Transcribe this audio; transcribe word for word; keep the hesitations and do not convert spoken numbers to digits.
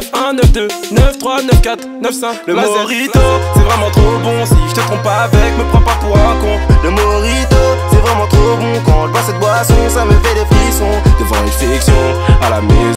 neuf un, neuf deux, neuf trois, neuf quatre, neuf cinq. Le mojito, c'est vraiment trop bon. Si je te trompe pas avec, me prends pas pour un con. Le mojito, c'est vraiment trop bon. Quand je bois cette boisson, ça me fait des frissons. Devant une fiction, à la maison.